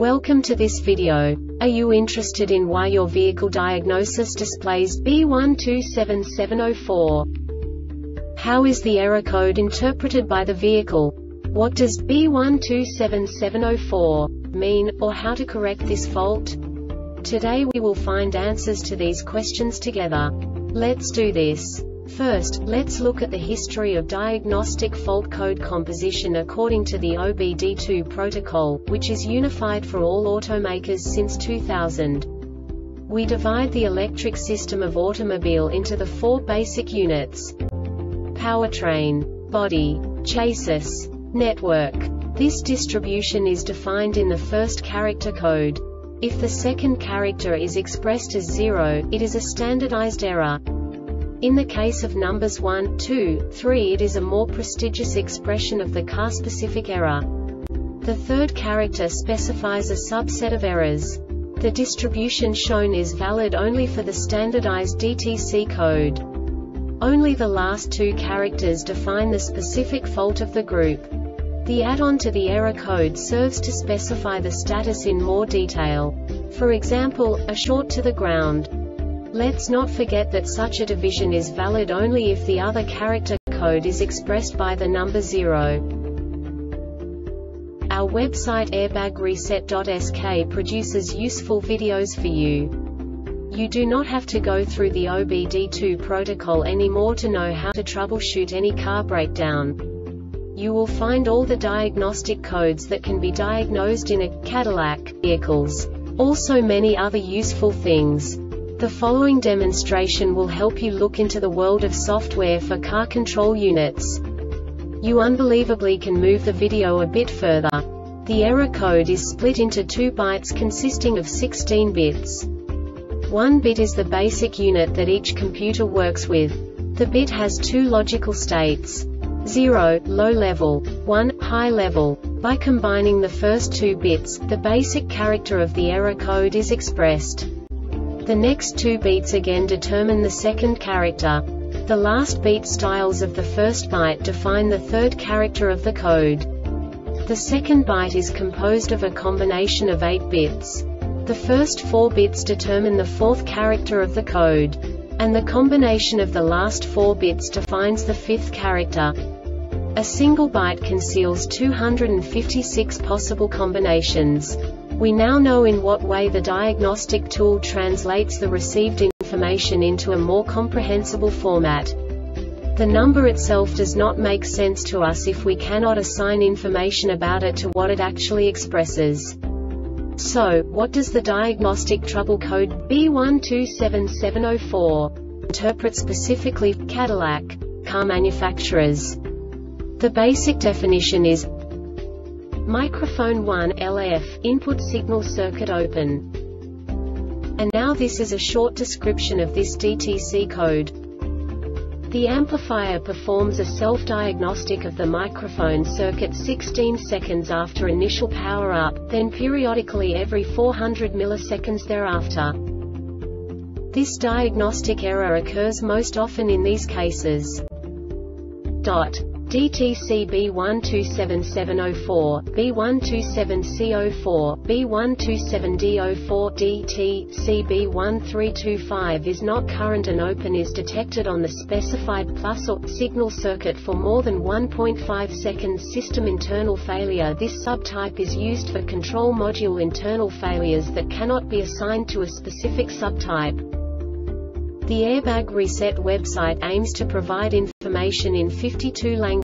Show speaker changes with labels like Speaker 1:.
Speaker 1: Welcome to this video. Are you interested in why your vehicle diagnosis displays B127704? How is the error code interpreted by the vehicle? What does B127704 mean, or how to correct this fault? Today we will find answers to these questions together. Let's do this. First, let's look at the history of diagnostic fault code composition according to the OBD2 protocol, which is unified for all automakers since 2000. We divide the electric system of automobile into the four basic units: powertrain, body, chassis, network. This distribution is defined in the first character code. If the second character is expressed as 0, it is a standardized error. In the case of numbers 1, 2, 3, it is a more prestigious expression of the car-specific error. The third character specifies a subset of errors. The distribution shown is valid only for the standardized DTC code. Only the last two characters define the specific fault of the group. The add-on to the error code serves to specify the status in more detail. For example, a short to the ground. Let's not forget that such a division is valid only if the other character code is expressed by the number 0. Our website airbagreset.sk produces useful videos for you. You do not have to go through the OBD2 protocol anymore to know how to troubleshoot any car breakdown. You will find all the diagnostic codes that can be diagnosed in a Cadillac vehicles. Also many other useful things. The following demonstration will help you look into the world of software for car control units. You unbelievably can move the video a bit further. The error code is split into 2 bytes consisting of 16 bits. 1 bit is the basic unit that each computer works with. The bit has 2 logical states: 0, low level, 1, high level. By combining the first 2 bits, the basic character of the error code is expressed. The next 2 beats again determine the second character. The last beat styles of the first byte define the third character of the code. The second byte is composed of a combination of 8 bits. The first 4 bits determine the fourth character of the code. And the combination of the last 4 bits defines the fifth character. A single byte conceals 256 possible combinations. We now know in what way the diagnostic tool translates the received information into a more comprehensible format. The number itself does not make sense to us if we cannot assign information about it to what it actually expresses. So, what does the diagnostic trouble code B127704 interpret specifically for Cadillac car manufacturers? The basic definition is microphone 1 LF, input signal circuit open. And now this is a short description of this DTC code. The amplifier performs a self-diagnostic of the microphone circuit 16 seconds after initial power up, then periodically every 400 milliseconds thereafter. This diagnostic error occurs most often in these cases. DTC B127704, B127C04, B127D04, DTC B1325 is not current and open is detected on the specified plus or signal circuit for more than 1.5 seconds. System internal failure. This subtype is used for control module internal failures that cannot be assigned to a specific subtype. The Airbag Reset website aims to provide information in 52 languages.